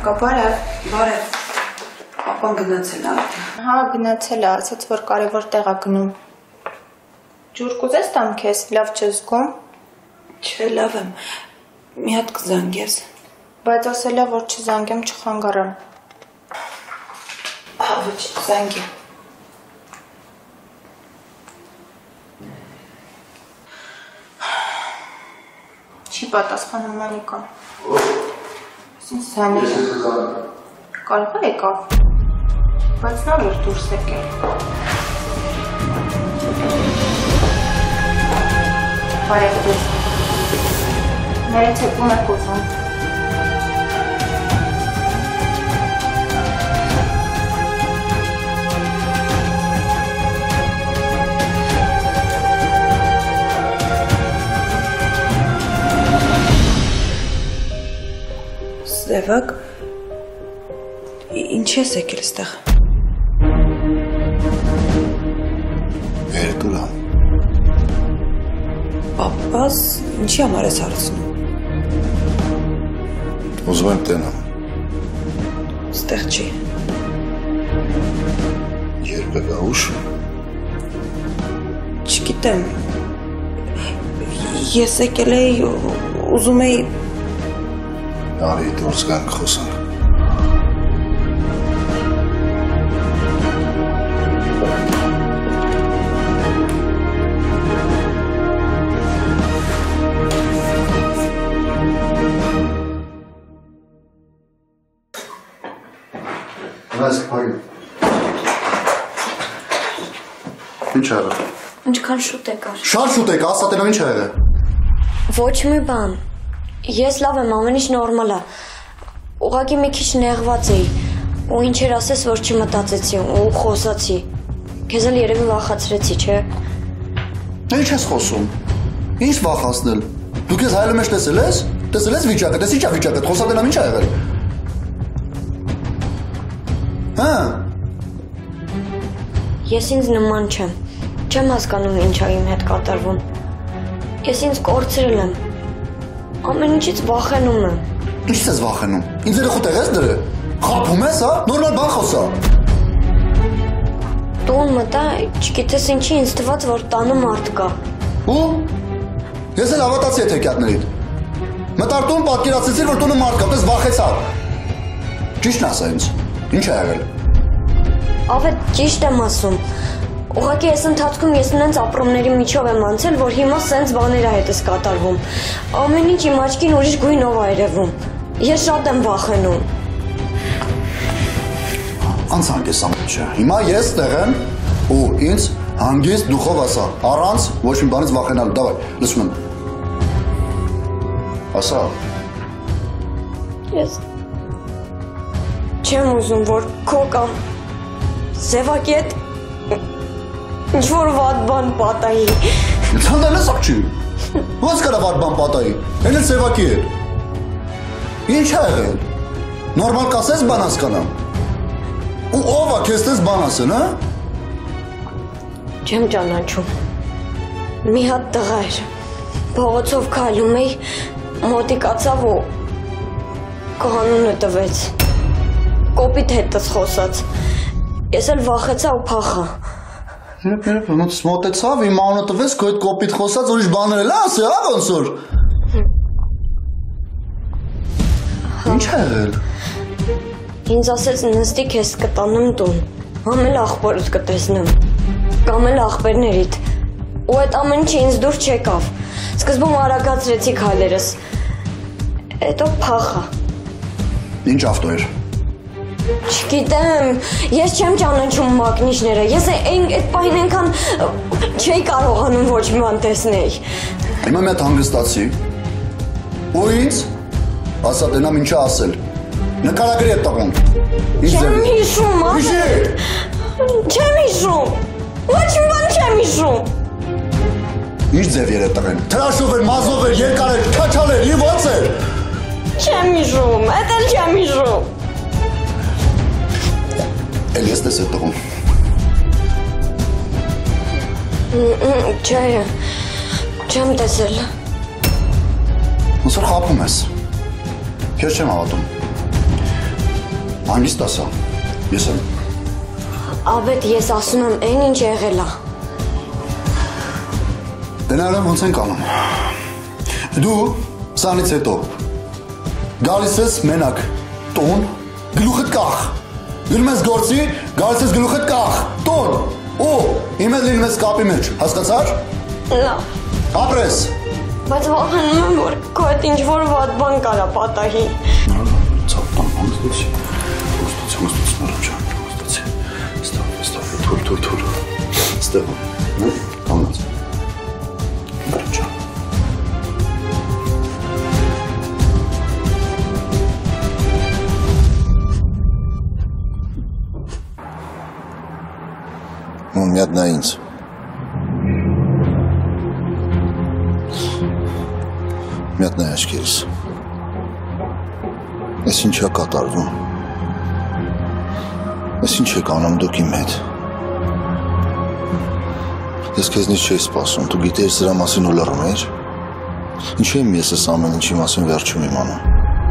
Մոնիկա, բարև, ապան գնացել է։ Հա, գնացել է, ասաց, որ կարևոր տեղ է գնում։ Ջուր կուզես տամ քեզ, լավ չես զգում։ Չէ, լավ եմ, մի հատ կզանգես։ Բայց ասել է, որ չզանգեմ, չխանգարեմ։ Ահա, ոչ, զանգի։ Չի պատասխանում Մոնիկան։ Ինչ զանել է։ Կարող է եկավ, բայց նա որ դուրս եկել։ Բարև դուրս։ Ներեց եկում եք ուզում։ Սևակ, ինչ ես եկել ստեղ։ Վերտուրա։ Պապաս ինչի համար ես հարցնում։ Ուզում եմ տենամ։ Ստեղ չի։ Երբ է գա ուշ։ Չգիտեմ, ես եկել էի, ուզում էի Արի դուրս գանք խոսանք։ Նայս կպագի։ Ինչ աղը։ Ինչքան շուտ եկար։ Շատ շուտ եք, ասա տենամ ինչ աղը։ Ոչ մի բան։ Ես լավ եմ, ամեն ինչ նորմալ է։ Ուղղակի մի քիչ նեղված էի։ Ու ինչեր ասես, որ չմտածեցի ու խոսացի։ Քեզ էլ երևի վախացրեցի, չէ՞։ Ինչ ես խոսում։ Ինչ վախացնել։ Դու քեզ հայելու մեջ տեսել ես։ Տեսել ես վիճակը, տես ինչա վիճակը, խոսա տենամ ինչ ա եղել։ Հա։ Ես ինձ նման չեմ։ Չեմ հասկանում ինչ ա իմ հետ կատարվում։ Ես ինձ կորցրել եմ։ Ամեն ինչից վախենում եմ։ Ինչից ես վախենում։ Ինձ երեխու տեղ ես դրել։ Խաբում ես, հա։ Նորմալ բան խոսա։ Տուն մտա, չգիտես ինչի ինձ թվաց, որ տանը մարդ կա։ Ու։ Ես էլ հավատացի այդ հեքիաթներիդ։ Մտար տուն պատկերացրեցի, որ տունը մարդ կա, պես վախեցա։ Ճիշտն ասա ինձ։ Ինչ ա եղել։ Ավետ ճիշտ եմ ասում։ Ուղղակի այս ընթացքում ես նենց ապրումների միջով եմ անցել, որ հիմա սենց բաներ ա հետս կատարվում։ Ամեն ինչ իմ աչքին ուրիշ գույնով ա երևում։ Ես շատ եմ վախենում։ Անցանք ես ամենը։ Հիմա ես տեղ եմ ու ինձ հանգիստ դուխով ասա, առանց ոչ մի բանից վախենալու։ Դավայ, լսում եմ։ Ասա։ Ես չեմ ուզում, որ քո կամ Սևակի հետ ինչ-որ վատ բան պատայի։ Ցանդել ես աղջի։ Ոնց կարա վատ բան պատայի։ Էլ Սևակի հետ։ Ինչ ա եղել։ Նորմալ կասես բան հասկանամ։ Ու ով ա քեզ տես բան ասեն, հա։ Չեմ ճանաչում։ Մի հատ տղա էր։ Փողոցով քայլում էի, մոտիկացավ ու կանունը տվեց։ Կոպիտ հետս խոսաց։ Ես էլ վախեցա ու փախա։ Երբ մոտեցավ, իմ անունը տվեց, քո այդ կոպիտ խոսած ուրիշ բաներ էլ ասի, հա ոնց որ։ Ինչ ա եղել։ Ինձ ասեց նստի քեզ կտանեմ տուն, համ էլ աղբորդ կտեսնեմ, կամ էլ աղբերներիդ, ու այդ ամեն ինչը ինձ դուր չեկավ, սկզբում արագացրեցի քայլերս, հետո փախա։ Ինչ ավտո էր։ Չգիտեմ, ես չեմ ճանաչում մակնիշները, ես այդ պահին ենքան չէի կարողանում ոչ մի բան տեսնել։ Հիմա մի հատ հանգստացի, ու ինձ, ասա տենամ ինչա ասել, նկարագրի է տղոն։ Չեմ հիշում, չեմ հիշում, ոչ մի բան չեմ հիշում։ Ինչ ձև եր է տղեն, թրաշով էր, մազով էր, երկար էր, քաչալ էր, և ոնց էր։ Չեմ հիշում, էդ էլ չեմ հիշում։ Էլ ես տես է տղում։ Չէ, չեմ տեսել։ Ոնց որ խաբում ես։ Քեզ չեմ հավատում։ Հանգիստ ասա։ Ես եմ։ Աբետ, ես ասում եմ, այն ինչ եղել է։ Դենարան ոնց ենք անում։ Դու սանից հետո գալիս ես մենակ տուն, գլուխդ կախ։ Գնում ես գործի, գալիս ես գլուխդ կախ, տուն։ Ու իմ հետ լինում ես կապի մեջ, հասկացար։ Լավ։ Ապրես։ Բայց վախենում եմ, որ քո հետ ինչ-որ վատ բան կարա պատահի։ Ցապտան հանգստացի։ Հանգստացի, հանգստացի, Ստավ, թուր։ Ստեղ, կամած։ Բրճա։ Մի հատ նա ինձ։ Մի հատ նա աչքերիս։ Ես ինչ է կատարվում։ Ես ինչ եք անում դուք իմ հետ։ Ես քեզնից չէի սպասում, դու գիտեիր սրա մասին ու լռում էիր։ Ինչու եմ ես այս ամեն ինչի մասին վերջում իմանում։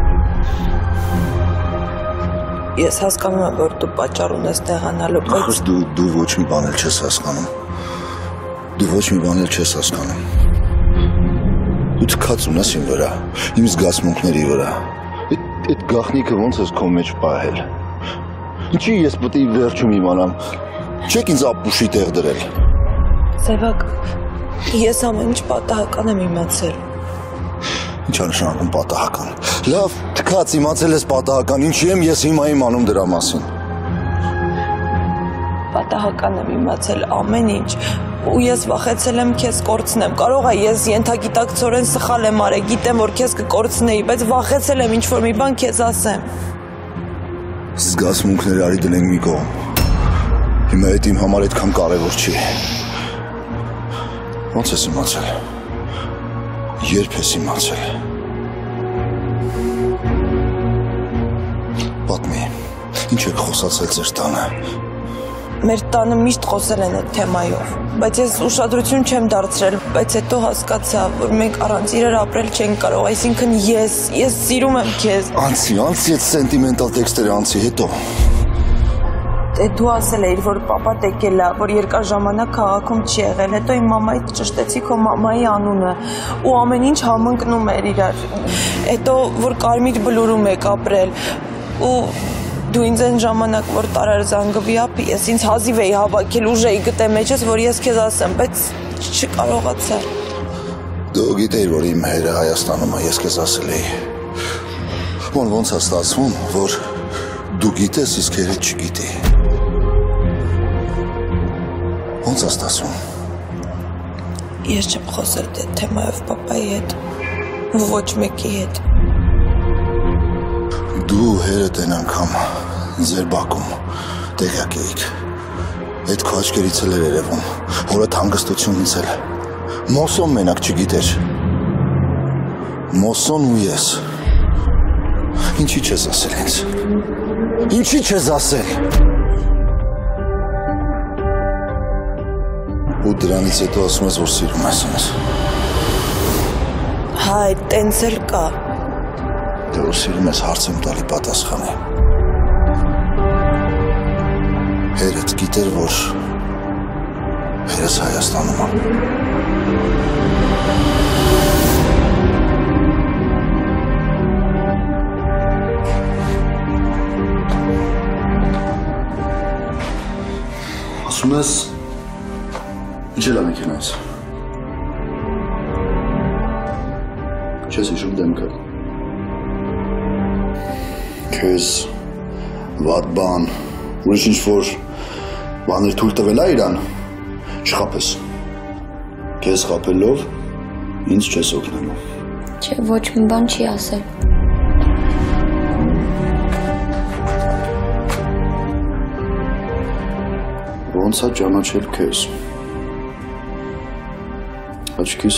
Ես հասկանում եմ, որ դու պատճառ ունես տեղանալու, բայց Ախր դու ոչ մի բան էլ չես հասկանում։ Դու ոչ մի բան էլ չես հասկանում։ Դու թքած ունես իմ վրա, իմ զգացմունքների վրա։ Այդ գաղտնիքը ոնց ես քո մեջ պահել։ Ինչի ես պետք է վերջում իմանամ։ Չեք ինձ ապուշի տեղ դրել։ Սևակ, ես ամեն ինչ պատահական եմ իմացել։ Ինչ է նշանակում պատահական։ Լավ, թքած իմացել ես պատահական, ինչի եմ ես հիմա իմանում դրա մասին։ Պատահական եմ իմացել ամեն ինչ, ու ես վախեցել եմ քեզ կորցնեմ։ Կարող է ես ենթագիտակցորեն սխալ եմ արել, գիտեմ, որ քեզ կկորցնեի, բայց վախեցել եմ ինչ-որ մի բան քեզ ասեմ։ Զգացմունքները արի դնենք մի կողմ։ Հիմա այդ իմ համար այդքան կարևոր չի։ Ոնց ես իմացել։ Երբ ես իմացել։ Պատմի, ինչ եք խոսացել ձեր տանը։ Մեր տանը միշտ խոսել են այդ թեմայով, բայց ես ուշադրություն չեմ դարձրել, բայց հետո հասկացա, որ մենք առանց իրար ապրել չենք կարող, այսինքն ես սիրում եմ քեզ։ Անցի այդ սենտիմենտալ տեքստերը անցի հետո։ Դե դու ասել էիր, որ պապա տեկել է, որ երկար ժամանակ քաղաքում չի եղել, հետո իմ մամայից ճշտեցի քո մամայի անունը, ու ամեն ինչ համընկնում էր իրար։ Հետո որ Կարմիր Բլուրում եք ապրել, ու դու ինձ այն ժամանակ, որ տարար զանգվի ապի, ես ինձ հազիվ էի հավաքել, ուժ էի գտե մեջս, որ ես քեզ ասեմ, բայց չկարողացա։ Դու գիտեիր, որ իմ հայրը Հայաստանում է, ես քեզ ասել էի։ Ոնց է ստացվում, որ դու գիտես, իսկ հայրդ չգիտի։ Ոնց է ստացվում։ Ես չեմ խոսել դե թեմայով պապայի հետ, ոչ մեկի հետ։ Դու հերդ են անգամ ձեր բակում տեղյակ էիք։ Այդ քո աչքերից էլ էր երևում, հորդ հանգստությունից էլ։ Մոսոն մենակ չգիտեր։ Մոսոն ու ես։ Ինչի չես ասել ինձ։ Ինչի չես ասել։ Ու դրանից հետո ասում ես, որ սիրում ես ինձ։ Հա, այդ տենց էլ կա։ Դե որ սիրում ես հարց եմ տալի պատասխանի։ Հերդ գիտեր, որ հերս Հայաստանում է։ Ասում ես, ինչ էլ ամեքենայից։ Չես հիշում դեմքը։ Քեզ վատ բան, ուրիշ ինչ-որ բաներ թույլ տվել է իրան, չխապես։ Քեզ խապելով ինձ չես օգնելու։ Չէ, ոչ մի բան չի ասել։ Ոնց է ճանաչել քեզ։ Աչքիս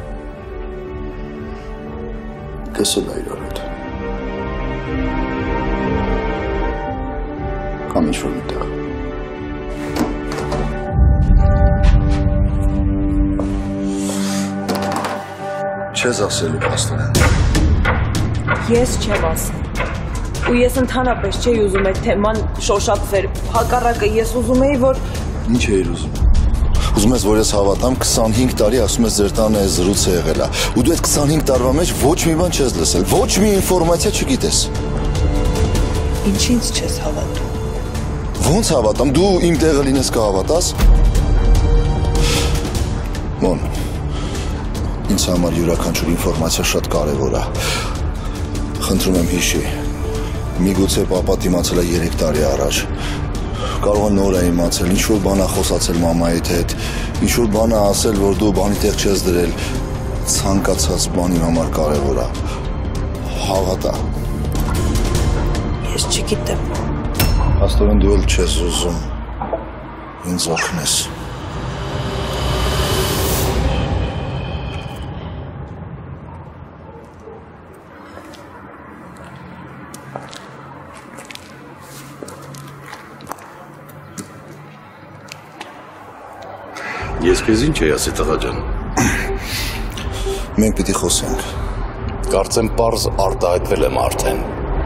կսել է իրար հետ։ Կամ ինչ-որ միտեղ։ Չես ասելու պաստորեն։ Ես չեմ ասել։ Ու ես ընդհանրապես չէի ուզում այդ թեման շոշափվեր։ Հակառակը ես ուզում էի, որ Ինչ էիր ուզում։ Ուզում ես, որ ես հավատամ 25 տարի ասում ես ձեր տանը այս զրույցը եղել է։ Ու դու այդ 25 տարվա մեջ ոչ մի բան չես լսել, ոչ մի ինֆորմացիա չգիտես։ ինչի՞նց չես հավատում։ Ոնց հավատամ, դու իմ տեղը լինես կհավատաս։ Մոն, ինձ համար յուրաքանչյուր ինֆորմացիա շատ կարևոր է։ Խնդրում եմ հիշի, միգուցե պապա իմացել է 3 տարի առաջ։ Կարող է նոր է իմացել, ինչ-որ բան է խոսացել մամայիդ հետ, ինչ-որ բան է ասել, որ դու բանի տեղ չես դրել։ Ցանկացած բան իմ համար կարևոր է։ Հավատա։ Ես չգիտեմ։ Աստորեն դու էլ չես ուզում ինձ օգնես։ Ես քեզ ինչ էի ասի տղա ջան։ Մենք պիտի խոսենք։ Կարծեմ պարզ արտահայտվել եմ արդեն։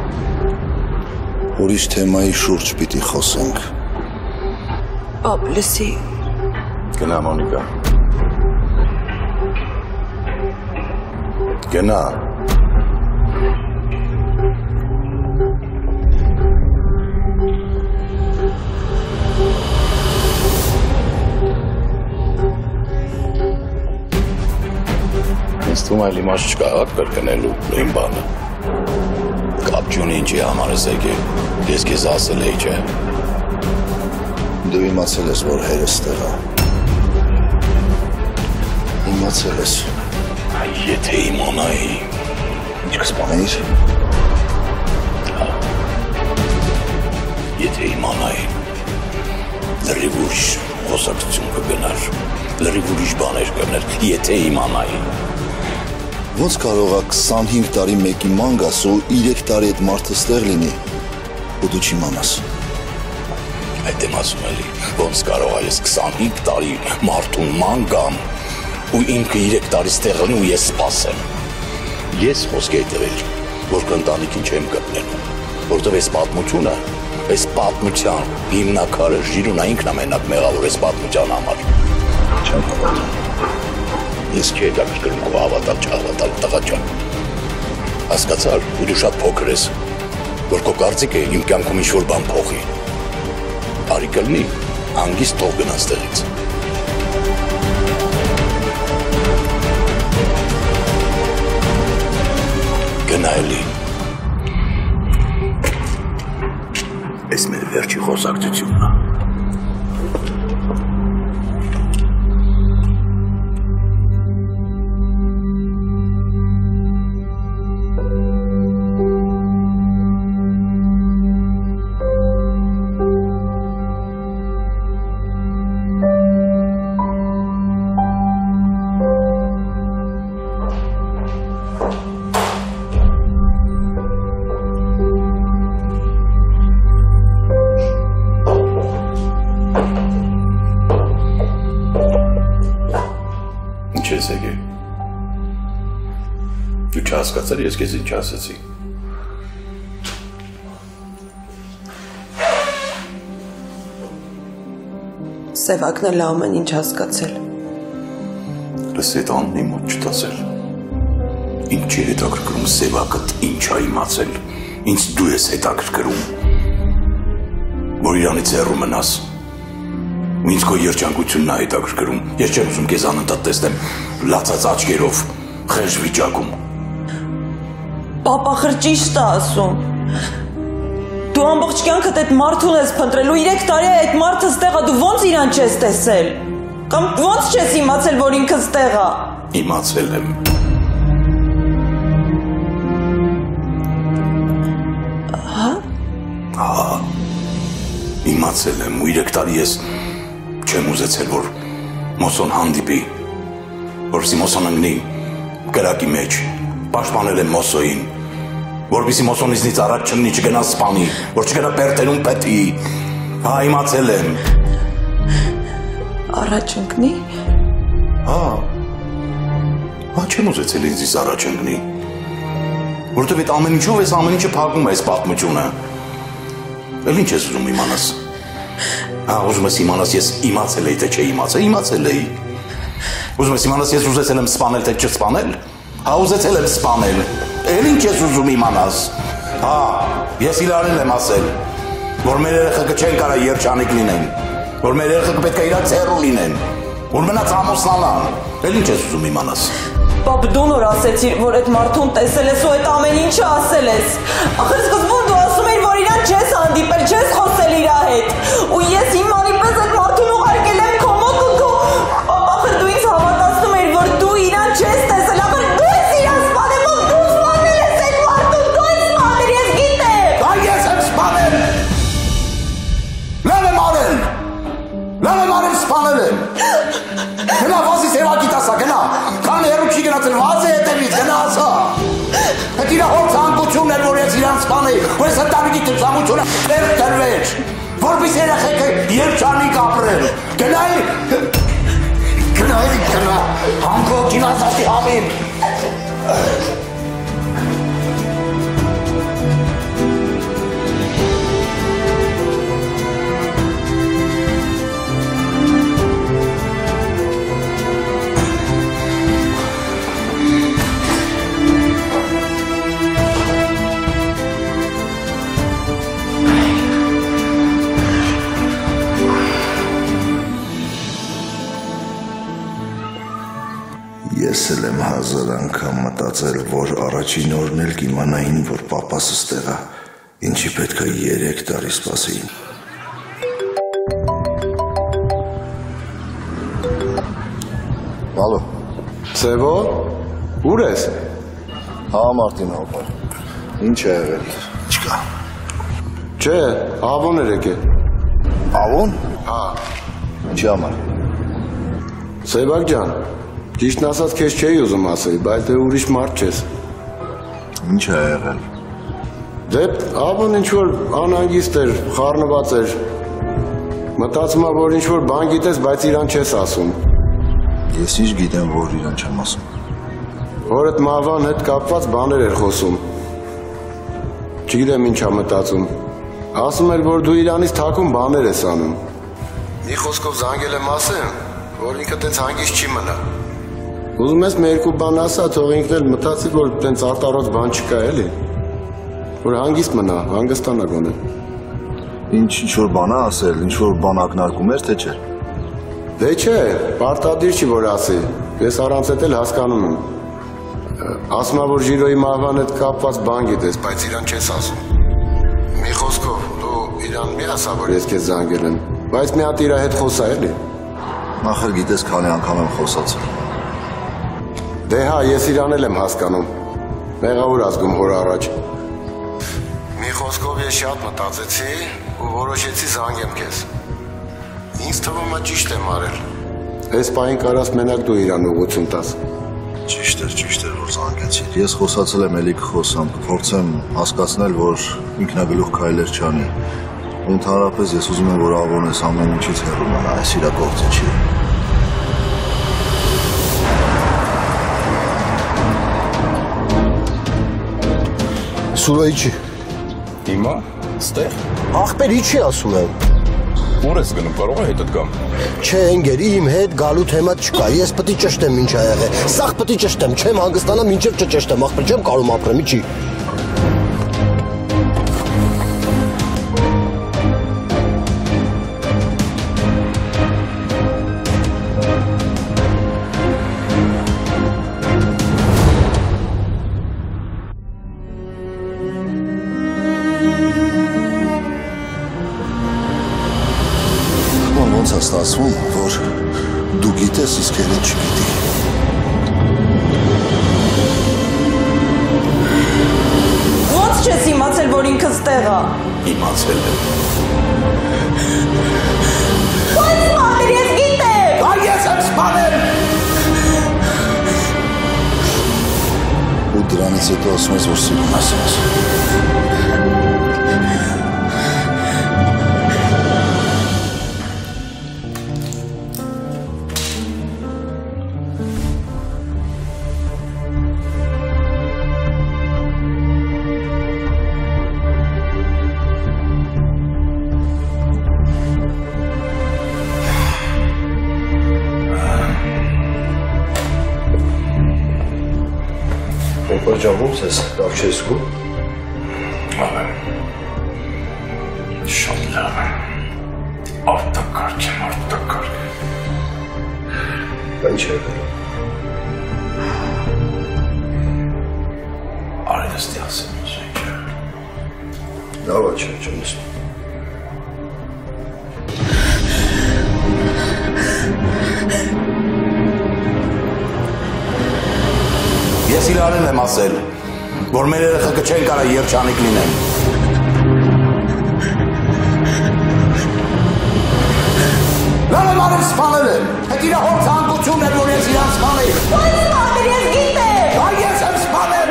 Ուրիշ թեմայի շուրջ պիտի խոսենք։ Պապ, լսի, Գնա Մոնիկա։ Գնա։ Ինձ թվում է իմաստ չկա կրկնելու նույն բանը։ Կապ չունի ինչի համար ես եկել, ես քեզ ասել էի, չէ։ Դու իմացել ես, որ հերս տեղ է։ Իմացել ես։ Եթե իմանայի։ Ինչ կսպանեիր։ Եթե իմանայի, լրիվ ուրիշ խոսակցություն կգնար, լրիվ ուրիշ բաներ կներ, եթե իմանայի։ Ոնց կարող է 25 տարի մեկի ման գաս ու 3 տարի այդ մարդը ստեղ լինի, ու դու չիմանաս։ Այդ եմ ասում էլի, ոնց կարող է ես 25 տարի մարդուն ման գամ, ու ինքը 3 տարի ստեղ լինի ու ես սպասեմ։ Ես խոսք էի տվել, որ կընտանիքին չեմ գտնելու, որտեղ այս պատմությունը, այս պատմության հիմնակարը ժիրունա ինքն ամենակ մեղավոր այս պատմության համար։ Չեմ հավատում։ Ես քեզ դակրկրում կով հավատալ չհավատալ տղա ջան։ Հասկացար, ու դու շատ փոքր ես, որ քո կարծիքը իմ կյանքում ինչ-որ բան փոխի։ Արի կլինի, հանգիստ թող գնաս տեղից։ Գնա էլի։ Այս մեր վերջի խոսակցությունն է։ Հասկացար ես քեզ ինչ ասեցի։ Սևակն էլ ամեն ինչ հասկացել։ Լսի այդ աննի մոտ չտասել։ Ինչի հետաքրքրում Սևակդ ինչ ա իմացել, ինձ դու ես հետաքրքրում, որ իրանից հեռու մնաս։ Ինձ քո երջանկությունն ա հետաքրքրում, ես չեմ ուզում քեզ անընդհատ տեսնեմ լացած աչքերով, խեղճ վիճակում։ Պապա խրճիշտ է ասում։ Դու ամբողջ կյանքդ այդ մարդուն ես փնտրել ու 3 տարի այդ մարդը ստեղ է, դու ոնց իրան չես տեսել։ Կամ ոնց չես իմացել, որ ինքը ստեղ է։ Իմացել եմ։ Ահա։ Իմացել եմ ու 3 տարի ես չեմ ուզեցել, որ Մոսոն հանդիպի, որպեսզի Մոսոն ընկնի կրակի մեջ, պաշտպանել եմ Մոսոյին, որպեսզի Մոսոն ինձնից առաջ չընկնի, չգնա սպանի, որ չգնա պերտերում պետի, հա իմացել եմ։ Առաջ ընկնի։ Հա չեմ ուզեցել ինձից առաջ ընկնի, Որովհետև այդ ամեն ինչով այս ամեն ինչը փակում է այս պատմությունը։ Էլ ինչ ես ուզում իմանաս։ Ուզում ես իմանաս ես իմացել էի, թե չէ իմացել էի։ Ուզում ես իմանաս ես ուզեցել եմ սպանել, թե չսպանել։ Ուզեցել եմ սպանել։ Էլ ինչ ես ուզում իմանաս։ Ես իրարել եմ ասել, որ մեր երեխեքը չեն կարա երջանիկ լինեն, որ մեր երեխեքը պետք է իրար ցերու լինեն, որ մնաց ամուսնանան։ Էլ ինչ ես ուզում իմանաս։ Պապ, դու նոր ասեցիր, որ այդ մարդուն տեսել ես ու այդ ամեն ինչը ասել ես։ Ախր սկզբում դու ասում էիր, որ իրան չես հանդիպել, չես խոսել իր հետ։ Ու ես հիմանի պես այդ մարդուն ուղարկել եմ քո մոտ ու դու ախր դու ինձ հավատացնում էիր, որ դու իրան չես տեսել, ախր դու ես իրան սպանել, ով դու սպանել ես այդ մարդուն, դու ես սպանել, ես գիտեմ։ Ես եմ սպանել։ Լավ եմ արել սպանել եմ։ Գնա վազի սևակի տասա, գնա։ Քան հեռու չի գնացել, վազի հետևից, գնա ասա։ Այդ իրա հոր ցանկությունն էր, որ ես իրան սպանեի, որ ես ընտանիքի ցանկությունը վերջ տրվեր, որպես երեխեքը երջանիկ ապրեն։ Գնա, հանգով գինազատի համին։ Ես էլ եմ 1000 անգամ մտածել, որ առաջին օրն էլ կիմանային, որ պապաս ստեղ է, ինչի պետք է 3 տարի սպասեին։ Ալո։ Սևո, ուր ես։ Մարտին հոպար։ Ինչ է եղել։ Չկա։ Չէ, Ավոն էր եկել։ Ավոն։ Ինչի համար։ Սևակ ջան, ճիշտն ասած քեզ չէի ուզում ասել, բայց դե ուրիշ մարդ չես։ Ինչ է եղել։ Դե Ավոն ինչ-որ անհանգիստ էր, խառնված էր։ Մտածում եմ, որ ինչ-որ բան գիտես, բայց իրան չես ասում։ Ես ինչ գիտեմ, որ իրան չեմ ասում։ Հորդ Մավան հետ կապված բաներ էր խոսում։ Չգիտեմ ինչ է մտածում։ Ասում էր, որ դու իրանից թաքուն բաներ ես անում։ Մի խոսքով զանգել եմ ասեմ, որ ինքը տենց հանգիստ չի մնա։ Ուզում ես մի երկու բան ասա, թող ինքն էլ մտածի, որ տենց արտարոց բան չկա էլի։ Որ հանգիստ մնա, հանգստանա գոնե։ Ինչ-որ բան է ասել, ինչ-որ բան ակնարկում էր, թե չէ։ Դե չէ, պարտադիր չի որ ասի։ Ես առանց էդ էլ հասկանում եմ։ Ասում եմ, որ Ժիրոյի Մահվան հետ կապված բան գիտես, բայց իրան չես ասում։ Մի խոսքով, դու իրան մի ասա, որ ես քեզ զանգել եմ, բայց մի հատ իր հետ խոսա էլի։ Նախր գիտես քանի անգամ եմ խոսացել։ Դե հա, ես իրան էլ եմ հասկանում։ Մեղավոր ազգում հոր առաջ։ Մի խոսքով ես շատ մտածեցի ու որոշեցի զանգեմ քեզ։ Ինձ թվում է ճիշտ եմ արել։ Այս պահին կարաս մենակ դու իրան ուղղություն տաս։ Ճիշտ էր, որ զանգեցիք։ Ես խոսացել եմ, էլի կխոսամ, կփորձեմ հասկացնել, որ ինքնագլուխ քայլեր չանի։ Ընդհանրապես ես ուզում եմ, որ Ավոնես ամեն ինչից հեռու մնա, այս իրա գործը չի։ Սուրայի չի։ Հիմա, ստեղ։ Ախպեր ինչի ասում եմ։ Ուր ես գնում, կարող է հետդ գամ։ Չէ, ընկեր, իմ հետ գալու թեմա չկա, ես պետք է ճշտեմ ինչ ա եղել։ Սաղ պետք է ճշտեմ, չեմ հանգստանա, մինչև չճշտեմ, ախպեր, չեմ կարում ապրեմ, ինչի։ Ոնց է ստացվում, որ դու գիտես, իսկ հենց չգիտի։ Ոնց չես իմացել, որ ինքը ստեղ է։ Իմացել եմ։ Ոնց սպանել, ես գիտեմ։ Ես եմ սպանել։ Ու դրանից հետո ասում ես, որ սիրում ես ինձ։ ջան, ո՞նց ես, լավ չես զգում։ Լավ եմ։ Շատ լավ եմ։ Արտակարգ եմ, արտակարգ։ Բա ինչ է եղել։ Արեստի ասեմ, ինչ։ Լավ է, չեմ լսում։ Ես իրարին եմ ասել, որ մեր երեխեքը չեն կարա երջանիկ լինեն։ Լավ եմ արել սպանել եմ, հետ իրա հոր ծանկությունն էր, որ ես իրան սպանել։ Ո՞յ սպանել, ես գիտեմ։ Դա ես եմ սպանել։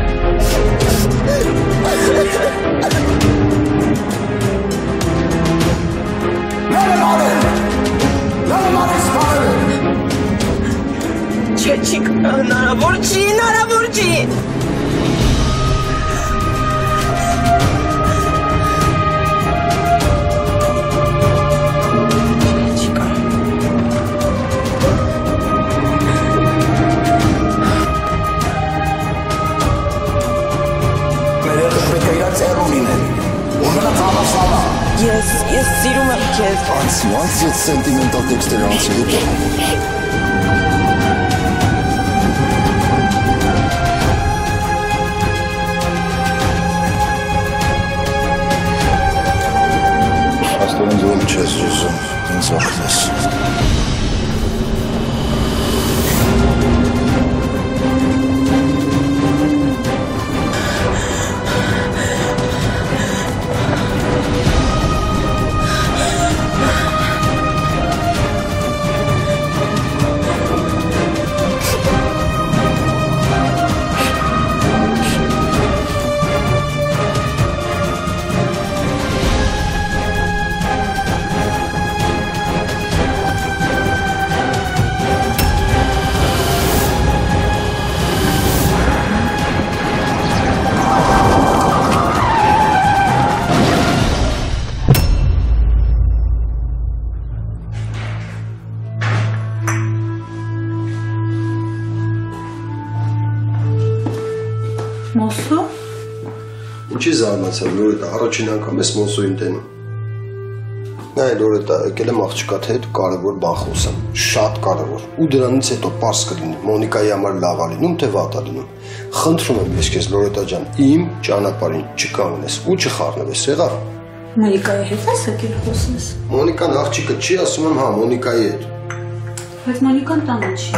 Լավ եմ արել սպանել եմ։ Չէ, չի հնարավոր չի, հնարավոր չի։ Ես սիրում եմ քեզ։ Անց ես սենտիմենտալ տեքստեր անցի հետո։ Աստորեն ձոն չես ջուսում, ինձ ախտես։ Մոսո։ Ինչի զարմացել, Լորետա, առաջին անգամ ես Մոսոյին տենում։ Նայ Լորետա, եկել եմ աղջկադ հետ կարևոր բան խոսեմ, շատ կարևոր։ Ու դրանից հետո պարզ կլինի, Մոնիկայի համար լավ է լինում, թե վատ է լինում։ Խնդրում եմ ես քեզ Լորետա ջան, իմ ճանապարհին չկանգնես ու չխառնվես, եղավ։ Մոնիկայի հետ ես եկել խոսես։ Մոնիկան աղջիկը չի ասում եմ, հա, Մոնիկայի հետ։ Բայց Մոնիկան տանը չի։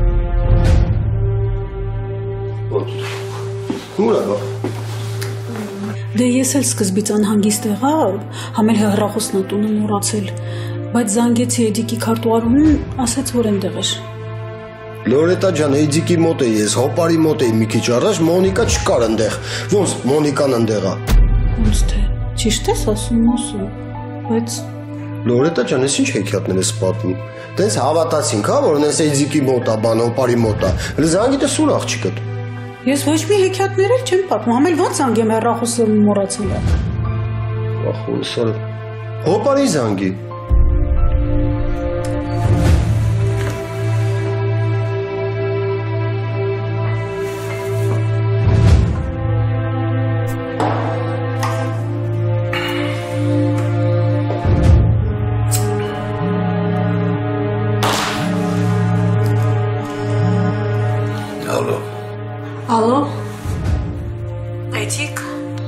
Ուրա բա։ Դե ես էլ սկզբից անհանգիստ եղա, համել հեռախոսն տունը մոռացել, բայց զանգեցի Էդիկի քարտուղարումն, ասաց որ այնտեղ էր։ Լորետա ջան, Էդիկի մոտ էի ես, հոպարի մոտ էի մի քիչ առաջ, Մոնիկա չկար այնտեղ։ Ոնց Մոնիկան այնտեղ է։ Ոնց թե, ճիշտ ես ասում Մոսո, բայց Լորետա ջան, ես ինչ հեքիաթներ ես պատմում։ Տենց հավատացինք, հա, որ այնպես Էդիկի մոտ է, բան հոպարի մոտ է։ Զանգի դե սուր աղջիկդ։ ես ոչ մի հեքիաթներ էլ չեմ պատմում, համել ոնց զանգեմ հեռախոսը մոռացել եմ։ Ախոսը։ Հոպարի զանգի։ Ալո։ Էդիկ։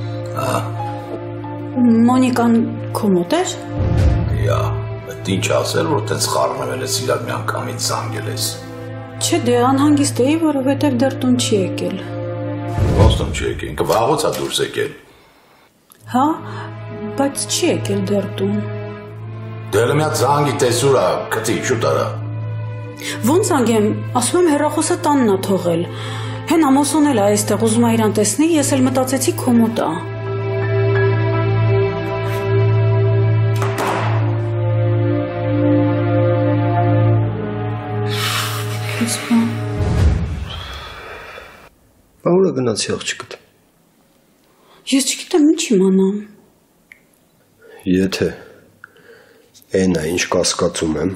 Մոնիկան քո մոտ էր։ Յա, այդ ինչ ասել, որ տենց խառնվել ես իրար մի անգամից զանգել ես։ Չէ, դե անհանգիստ էի, որովհետև դեռ տուն չի եկել։ Ոնց տուն չի եկել, ինքը վաղուց է դուրս եկել։ Հա, բայց չի եկել դեռ տուն։ Դե մի հատ զանգի տեսուր է, գտի, շուտ արա։ Ոնց զանգեմ, ասում եմ հեռախոսը տանն է թողել։ Հեն Ամոսոն էլ է այստեղ, ուզում է իրան տեսնի, ես էլ մտածեցի քո մոտ է։ Բա ուր է գնացի աղջիկդ։ Ես չգիտեմ ինչ իմանամ։ Եթե այն է ինչ կասկածում եմ,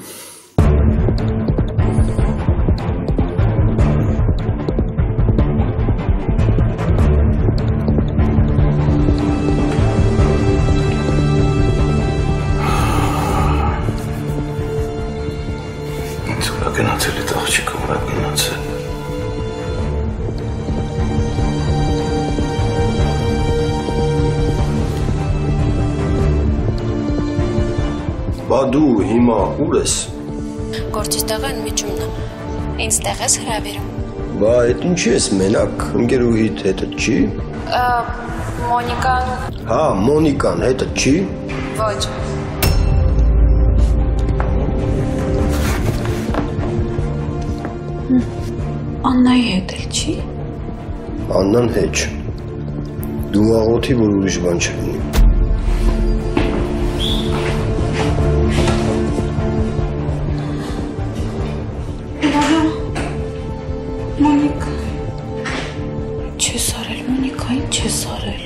գնացել այդ աղջիկը, ուրա գնացել։ Բա դու հիմա ուր ես։ Գործից տեղը ընդմիջումն է։ Ինձ տեղ ես հրավիրում։ Բա այդ ինչի ես մենակ ընկերուհիդ հետը չի։ Մոնիկան։ Հա, Մոնիկան հետը չի։ Ոչ։ Աննայի հետ էլ չի։ Աննան հետ։ Դու աղոթի, որ ուրիշ բան չլինի։ Մոնիկա, չես արել, Մոնիկա, ինչ չես արել։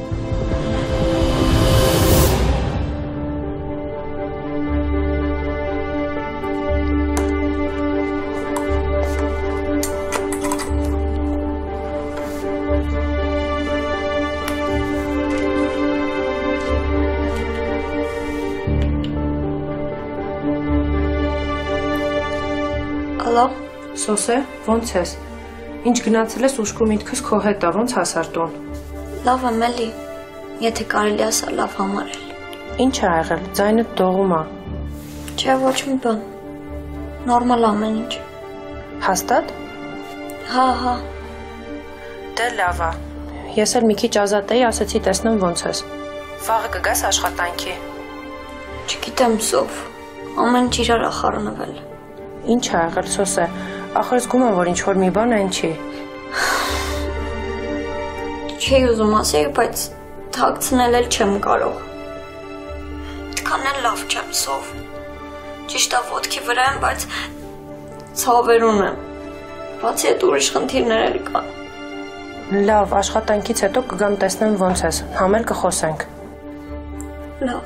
Ալո, Սոսե, ո՞նց ես։ Ինչ գնացել ես ուշքու միտքս քո հետ է, ո՞նց հասար տուն։ լավ եմ էլի, եթե կարելի ասա լավ համարել։ Ինչ ա եղել, ձայնդ դողում է։ Չէ, ոչ մի բան, նորմալ ամեն ինչ։ Հաստատ։ Հա։ Դե լավ է։ Ես էլ մի քիչ ազատ էի, ասեցի տեսնեմ ոնց ես։ Վաղը կգաս աշխատանքի։ Չգիտեմ, Սով, ամեն ինչ իրար ա խառնվել։ Ինչ ա եղել, Սոսե, ախր զգում եմ, որ ինչ-որ մի բան այն չի։ Չի ուզում ասեի, բայց թաքցնել էլ չեմ կարող։ Այդքան էլ լավ չեմ, Սով։ Ճիշտ է ոտքի վրա եմ, բայց ցավեր ունեմ։ Բացի այդ ուրիշ խնդիրներ էլ կան։ Լավ, աշխատանքից հետո կգամ տեսնեմ ոնց ես, համ էլ կխոսենք։ Լավ։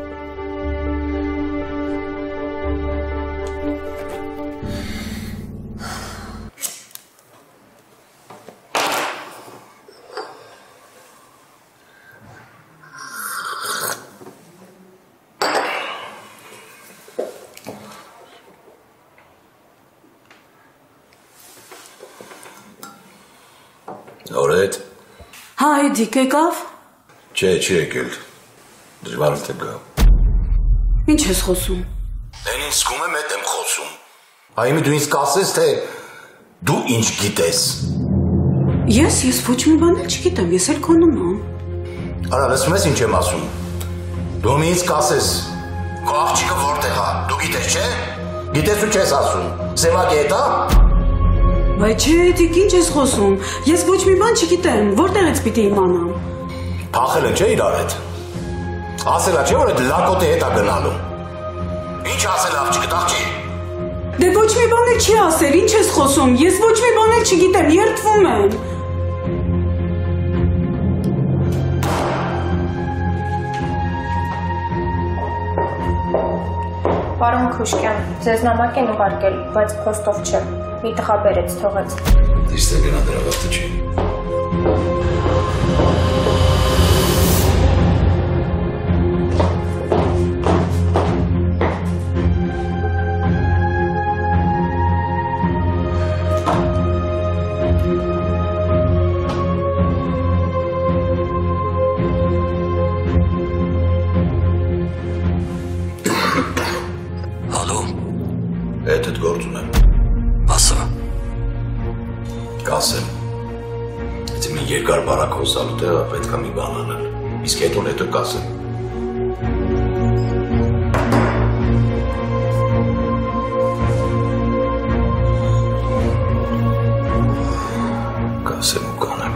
Օրետ։ Հա, Էդիկ եկավ։ Չէ, չի եկել։ Դժվար է գա։ Ինչ ես խոսում։ Դեն ինձ զգում եմ հետ եմ խոսում։ Այմի դու ինձ կասես, թե դու ինչ գիտես։ Ես ոչ մի բան էլ չգիտեմ, ես էլ քո նման։ Արա, լսում ես ինչ եմ ասում։ Դու ինձ կասես, քո աղջիկը որտեղ է, դու գիտես, չէ։ Գիտես ու չես ասում։ Սևակի հետ է։ Բայց չէ, Էդիկ, ինչ ես խոսում։ Ես ոչ մի բան չգիտեմ, որտեղից պիտի իմանամ։ Փախել են, չէ, իրար հետ։ Ասելա, չէ, որ այդ լակոտի հետ է գնալու։ Ինչ ասել աղջիկը, աղջի։ Դե ոչ մի բան էլ չի ասել, ինչ ես խոսում։ Ես ոչ մի բան էլ չգիտեմ, երդվում եմ։ Պարոն Քուշկյան, ձեզ նամակ են ուղարկել, բայց փոստով չէ։ Մի տղա բերեց, թողեց։ Իսկ գնա դրա վաղը չի։ Հալո։ Հետդ գործ ունեմ։ Ասա։ Կասեմ։ Եթե մի երկար բարակ հոսալու տեղը պետք է մի բան անել։ Իսկ հետո կասեմ։ Կասեմ ու կանեմ։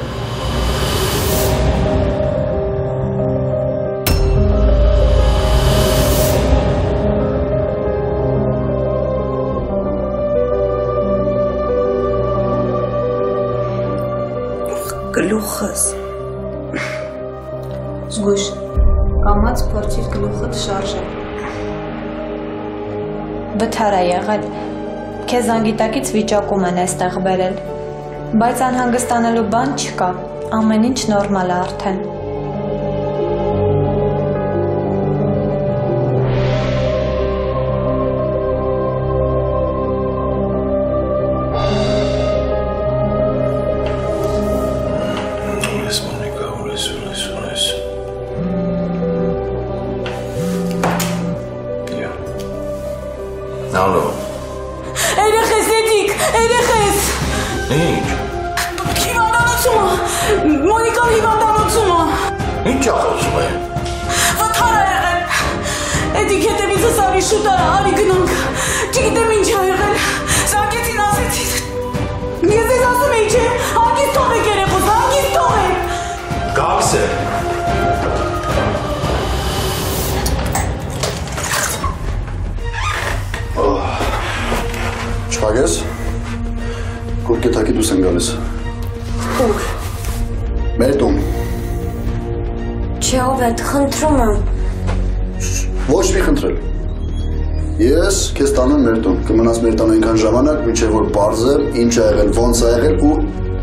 Գլուխս։ Զգույշ, կամաց փորձիր գլուխդ շարժել։ Վթար է եղել, քեզ անգիտակից վիճակում են այստեղ բերել, բայց անհանգստանալու բան չկա, ամեն ինչ նորմալ է արդեն։ Ալո։ Երեխես Էդիկ, երեխես։ Ինչ։ Հիվանդանոցումը։ Մոնիկան հիվանդանոցումը։ Ինչ է խոսում է։ Վթար է եղել։ Էդիկ հետևիցս արի շուտ արի գնանք։ Չգիտեմ ինչ է եղել։ Զանգեցին ասեցին։ Ես ես ասում էի չէ, հանգիստ թողեք երեխոս, հանգիստ թողեք։ Գաքս է։ Չկագես, կուրկետակի դուս են գալիս։ Ուր։ Մեր տուն։ Չէ, Ավետ, խնդրում եմ։ Ոչ մի խնդրել։ Ես քեզ տանեմ մեր տուն, կմնաս մեր տան այնքան ժամանակ, մինչև որ բարձեմ, ինչ ա եղել, ոնց ա եղել ու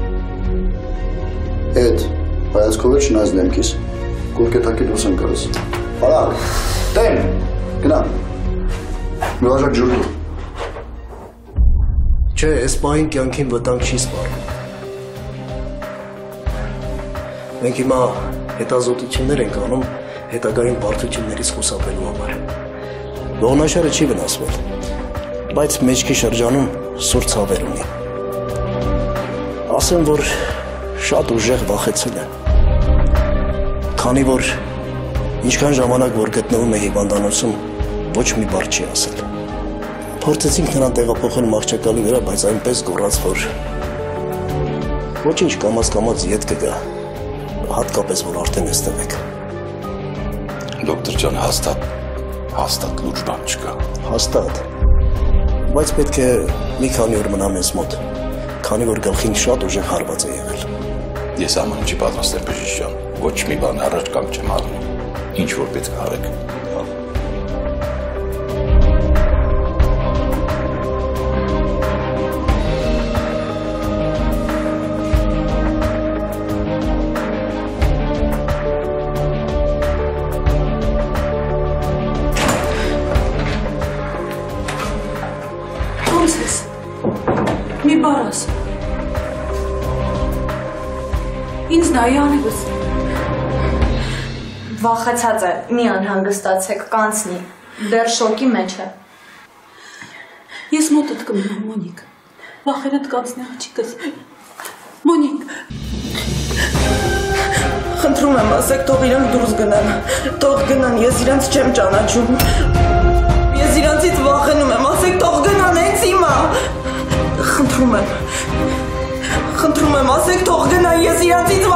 Էդ, հայացքով էլ չնայես դեմքիս, կուրկետակի դուս են գալիս։ Արագ, տեմ, գնա, մի վաժակ ջուր դու։ Չէ, այս պահին կյանքին վտանգ չի սպառնում։ Մենք հիմա հետազոտություններ ենք անում հետագայում բարդություններից խուսափելու համար։ Ողնաշարը չի վնասվել, բայց մեջքի շրջանում սուր ցավեր ունի։ Ասեմ, որ շատ ուժեղ վախեցել է։ Քանի որ ինչքան ժամանակ որ գտնվում է հիվանդանոցում, ոչ մի բառ չի ասել։ Փորձեցինք նրան տեղափոխել մահճակալի վրա, բայց այնպես գոռաց, որ ոչինչ կամաց ետ կգա, հատկապես որ արդեն այստեղ եք։ Դոկտոր ջան, հաստատ լուրջ բան չկա։ Հաստատ։ Բայց պետք է մի քանի օր մնա մեզ մոտ, քանի որ գլխին շատ ուժեղ հարված է եղել։ Ես ամեն ինչի պատրաստ եմ, բժիշկ ջան, ոչ մի բան առաջ կանգ չեմ առնում, ինչ որ պետք է արեք։ Մի բառ ասա։ Ինձ նայ անևս։ Վախեցած է, մի անհանգստացեք, կանցնի, դեռ շոկի մեջ է։ Ես մոտդ կմնամ, Մոնիկ։ Վախենդ կանցնի աղջիկս։ Մոնիկ։ Խնդրում եմ, ասեք, թող իրենք դուրս գնան։ Թող գնան, ես իրենց չեմ ճանաչում։ Ես իրանցից վախենում եմ, ասեք, թող գնան, հենց հիմա։ Խնդրում եմ, ասեք, թող գնան, ես իրանցից